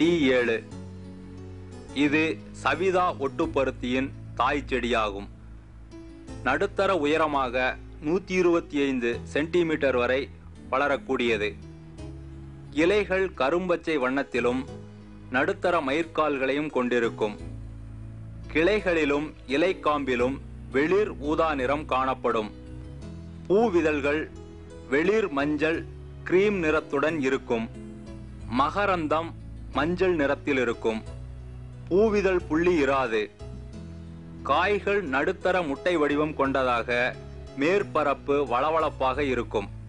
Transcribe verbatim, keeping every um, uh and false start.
D ஏழு. இது சவிதா ஒட்டுப்பருத்தியின் தாய் செடியாகும். நடுத்தர உயரமாக நூற்றி இருபத்தி ஐந்து சென்டிமீட்டர் வரை வளரக்கூடியது. இலைகள் கரும்பச்சை வண்ணத்திலும் நடுத்தர மயிர்கால்களையும் கொண்டிருக்கும். கிளைகளிலும் இலைக்காம்பிலும் வெளிர் ஊதா நிறம் காணப்படும். பூவிதழ்கள் வெளிர் மஞ்சள் கிரீம் நிறத்துடன் இருக்கும். மகரந்தம் மஞ்சள் நிறத்தில் இருக்கும். பூவிதழ் புள்ளி இராது. காய்கள் நடுத்தர முட்டை வடிவம் கொண்டதாக மேற்பரப்பு வளவளப்பாக இருக்கும்.